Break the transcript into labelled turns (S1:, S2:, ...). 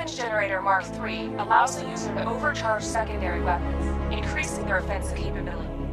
S1: Image Generator Mark III allows the user to overcharge secondary weapons, increasing their offensive capability.